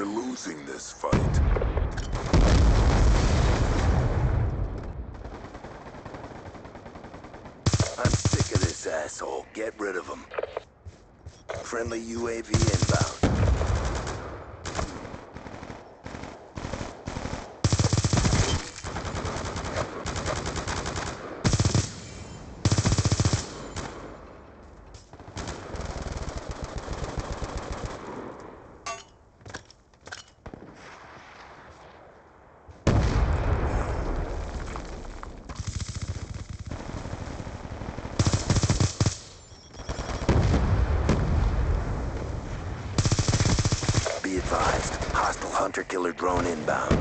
We're losing this fight. I'm sick of this asshole. Get rid of him. Friendly UAV inbound. Be advised, hostile hunter-killer drone inbound.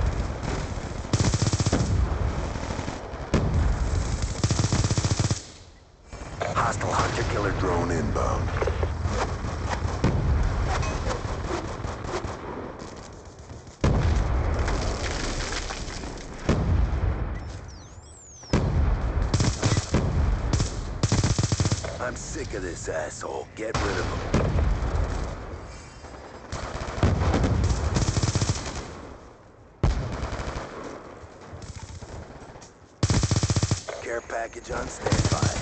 Hostile hunter-killer drone inbound. I'm sick of this asshole. Get rid of him. Care package on standby.